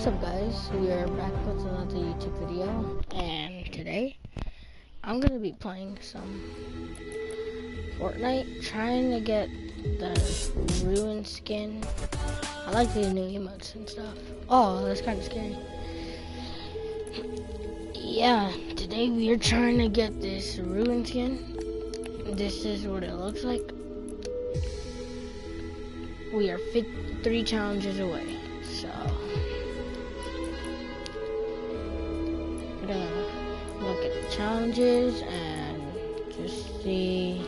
What's up guys, we are back with another YouTube video, and today I'm gonna be playing some Fortnite, trying to get the Ruin skin. I like these new emotes and stuff. Oh, that's kind of scary. Yeah, today we are trying to get this Ruin skin. This is what it looks like. We are 3 challenges away, so we're gonna look at the challenges and just see.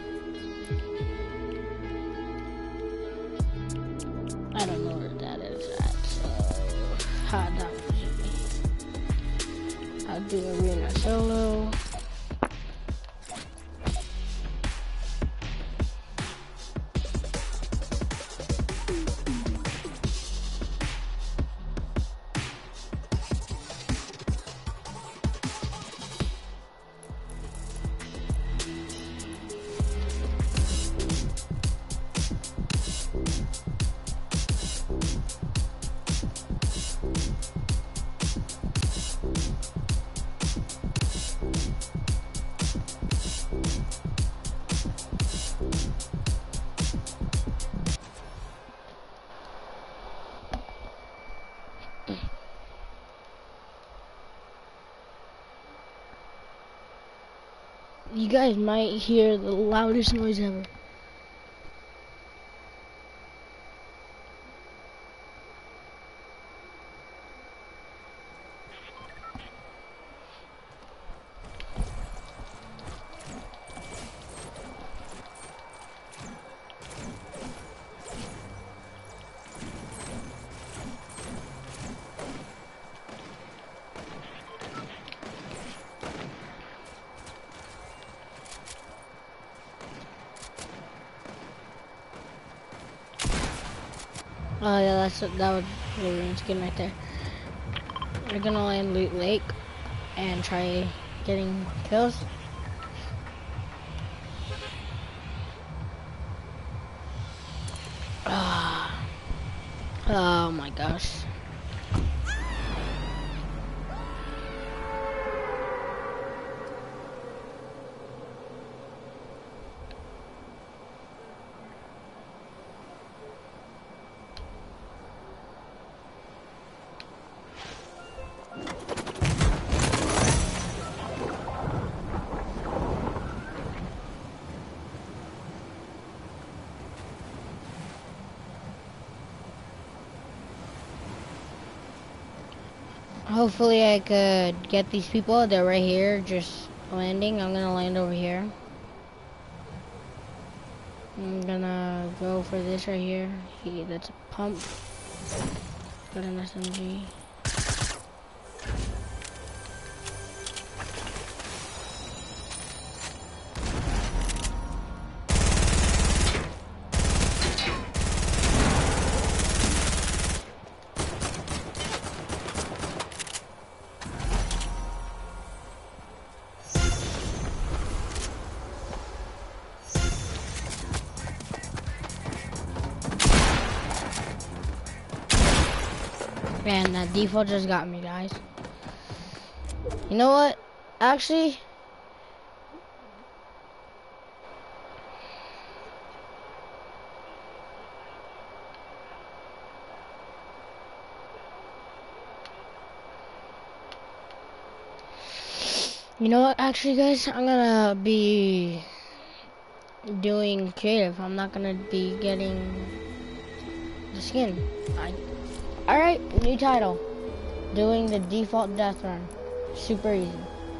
I don't know where that is at, so that was easy. I'll do arena solo. You guys might hear the loudest noise ever. Oh yeah, that was the Ruin skin right there. We're gonna land Loot Lake and try getting kills. Oh my gosh. Hopefully I could get these people. They're right here, just landing. I'm gonna land over here. I'm gonna go for this right here. That's a pump. Got an SMG. Man, that default just got me, guys. You know what? Actually, Actually, guys, I'm gonna be doing creative. I'm not gonna be getting the skin. Alright, new title. Doing the default death run. Super easy.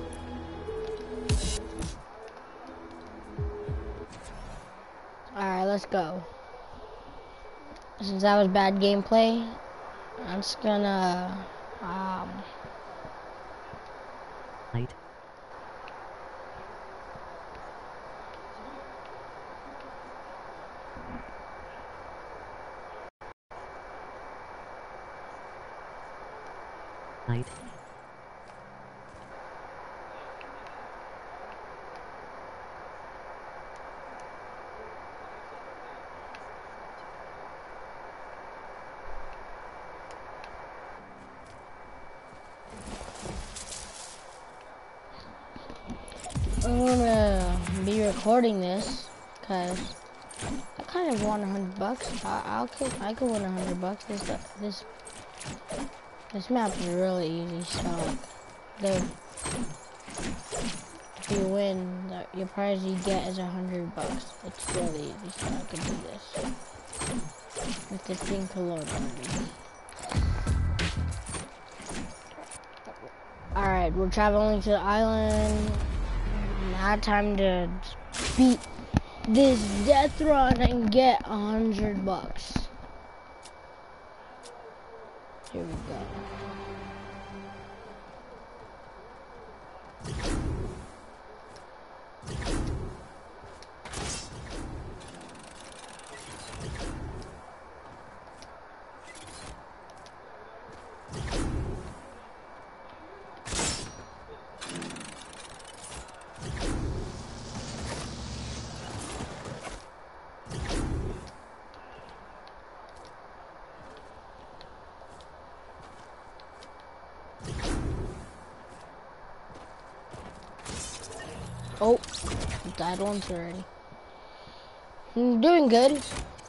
Alright, let's go. Since that was bad gameplay, I'm just gonna Light. Light. recording this, cause I kind of want $100. I could win $100. This map is really easy, so if you win, the prize you get is $100. It's really easy, so I could do this with the thing to load already. Alright, we're traveling to the island. Now time to beat this death run and get $100. Here we go. Oh, died once already. I'm doing good.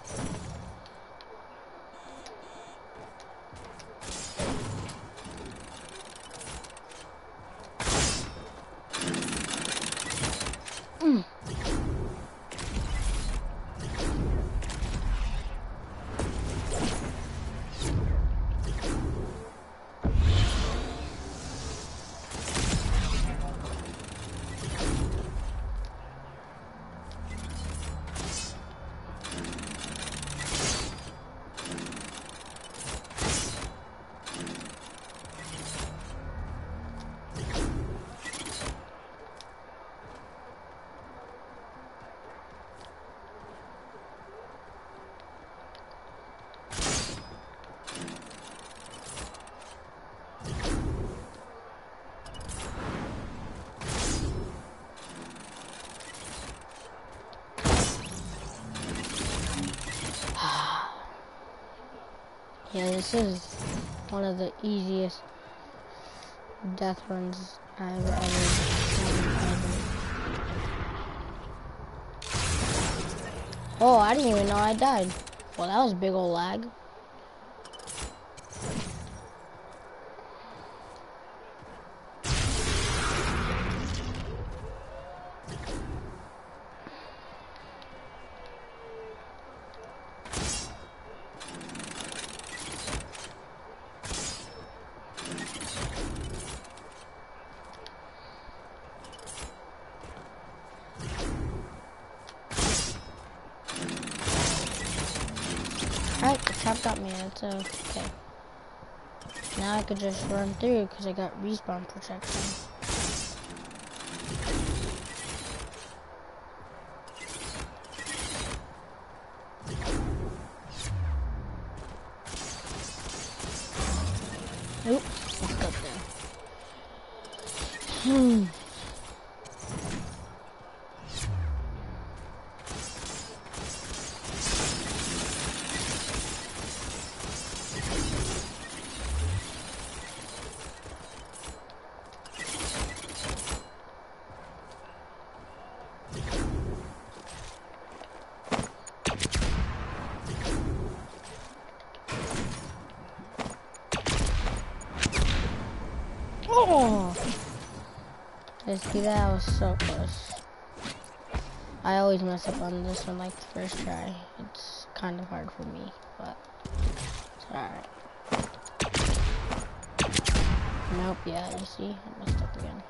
Yeah, this is one of the easiest death runs I've ever done. Oh, I didn't even know I died. Well, that was big ol' lag. Alright, the trap got me, it's okay. Now I could just run through because I got respawn protection. Nope, let's go there. Oh! See, that was so close. I always mess up on this one like the first try. It's kind of hard for me, but it's alright. Nope, yeah, you see, I messed up again.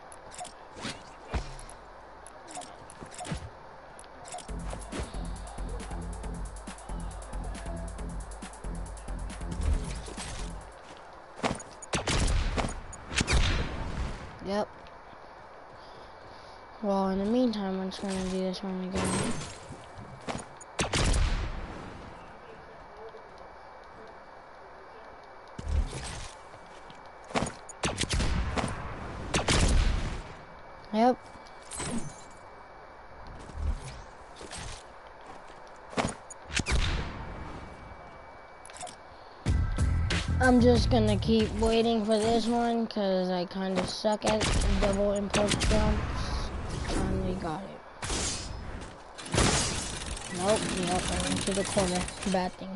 Yep. Well, in the meantime, I'm just gonna do this one again. Yep. I'm just gonna keep waiting for this one because I kind of suck at double impulse jumps. Finally got it. Nope, nope, I went to the corner. Bad thing.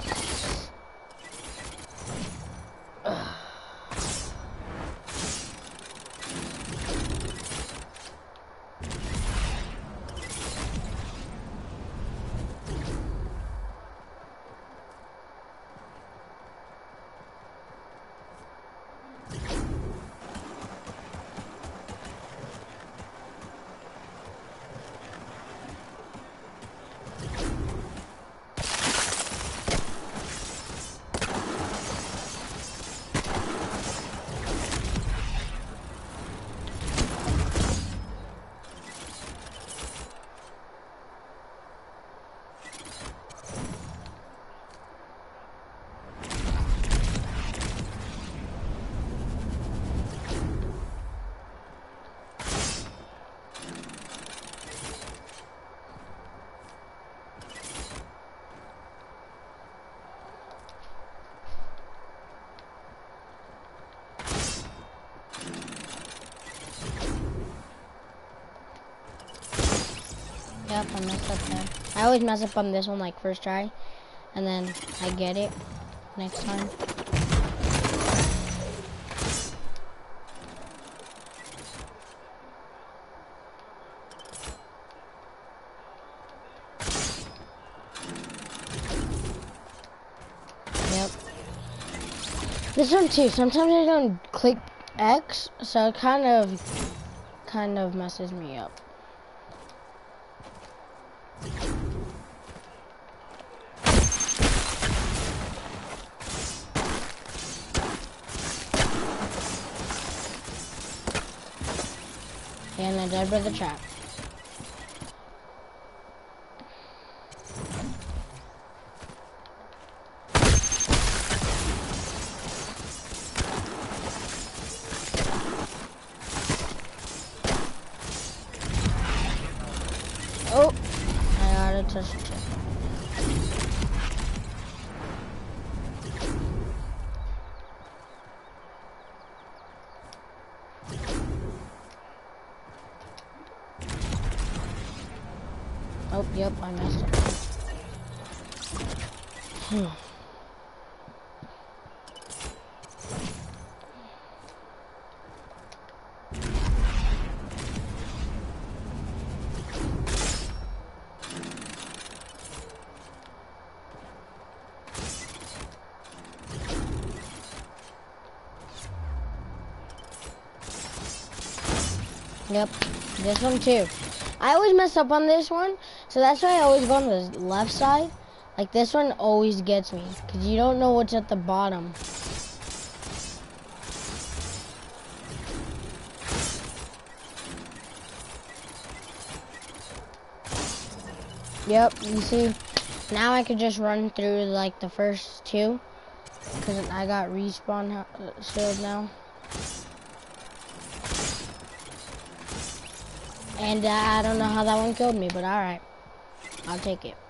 Yep, I messed up there. I always mess up on this one like first try, and then I get it next time. Yep. This one too, sometimes I don't click X, so it kind of messes me up. And I died by the trap. Oh, I gotta touch the trap. Oh, yep, I messed up. Yep, this one too. I always mess up on this one, so that's why I always go on the left side. Like this one always gets me, because you don't know what's at the bottom. Yep, you see, now I could just run through like the first two, because I got respawn shield now. And I don't know how that one killed me, but alright. I'll take it.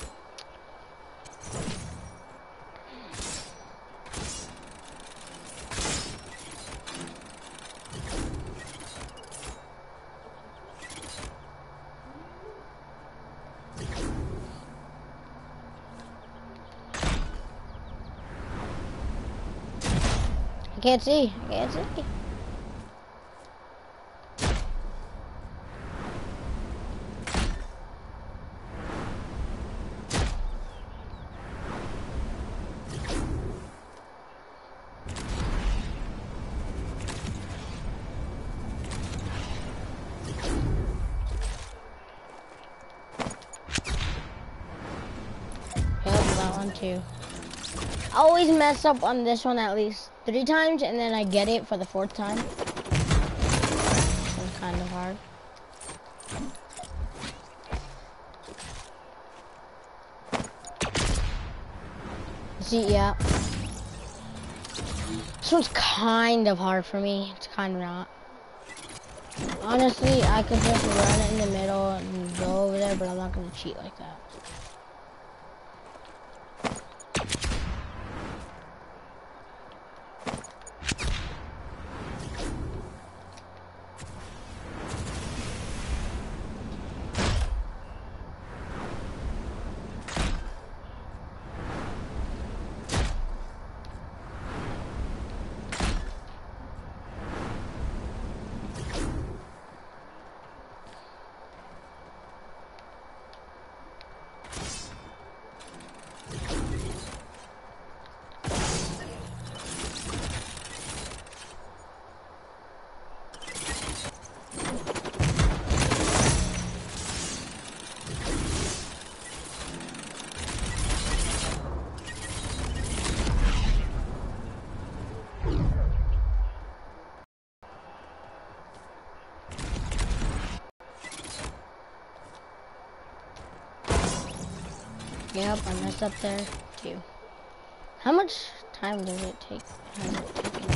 I can't see. I can't see. Too. I always mess up on this one at least 3 times, and then I get it for the 4th time. It's kind of hard. See, yeah. This one's kind of hard for me. It's kind of not. Honestly, I could just run it in the middle and go over there, but I'm not going to cheat like that. Yep, I messed up there too. How much time does it take? Has it taken?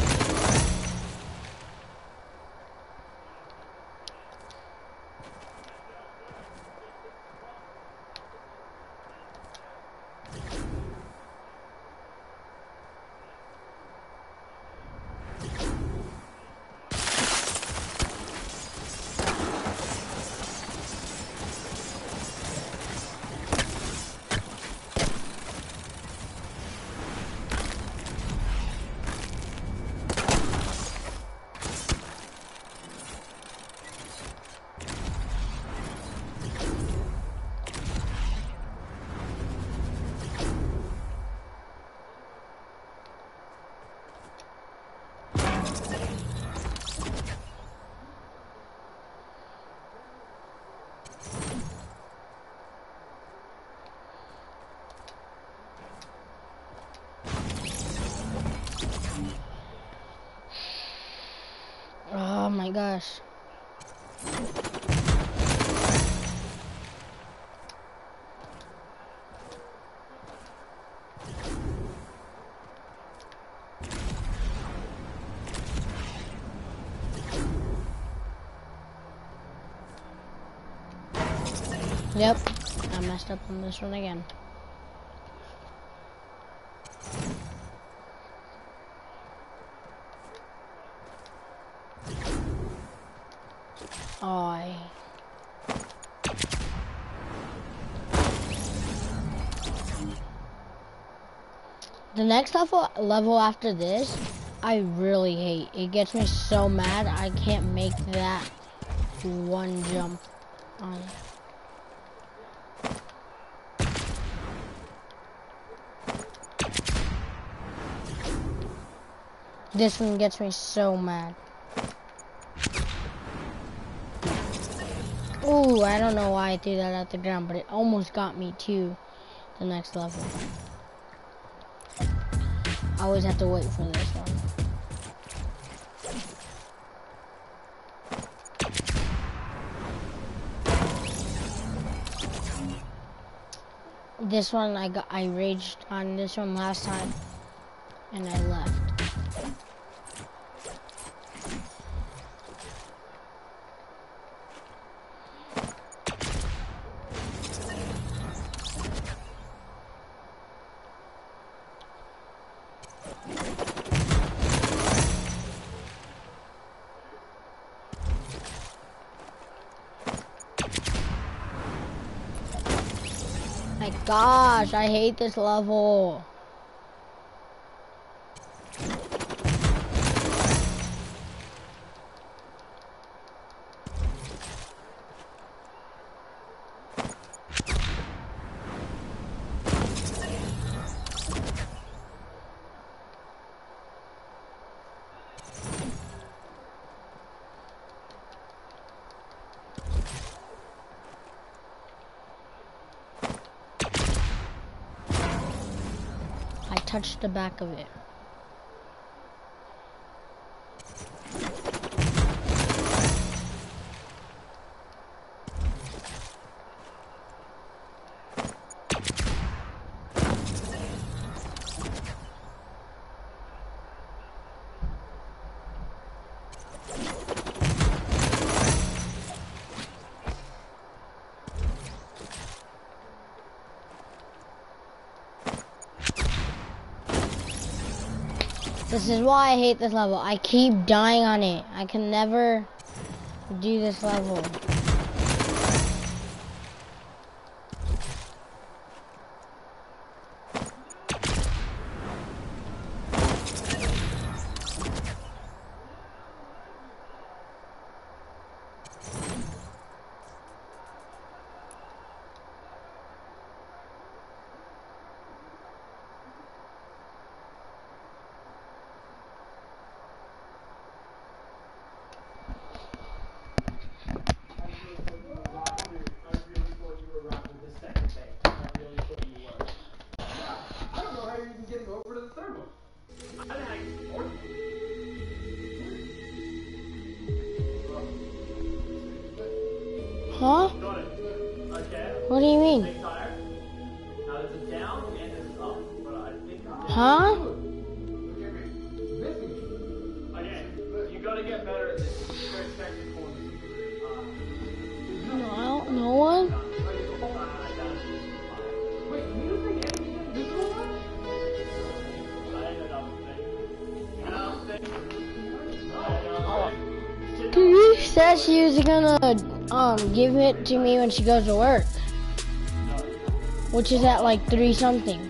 Oh my gosh. Yep, I messed up on this one again. Oh, the next level after this, I really hate. It gets me so mad I can't make that one jump on it. This one gets me so mad. Ooh, I don't know why I threw that at the ground, but it almost got me to the next level. I always have to wait for this one. This one I raged on this one last time and I left. My gosh, I hate this level. I touched the back of it. This is why I hate this level. I keep dying on it. I can never do this level. Huh? What do you mean? Huh? Again, you gotta get better at this. It's very technical. No, no one? Wait, you think anything is visual? I ended up thinking. She said she was gonna give it to me when she goes to work, which is at like 3 something.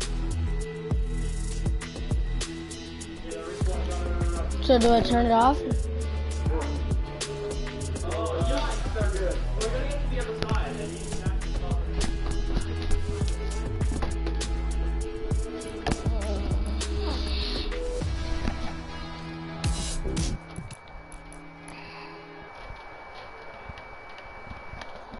So do I turn it off?